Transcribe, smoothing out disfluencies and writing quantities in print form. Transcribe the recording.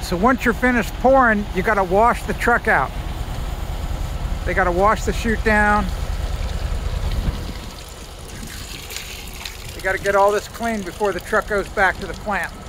So once you're finished pouring, you got to wash the truck out. They got to wash the chute down. You got to get all this clean before the truck goes back to the plant.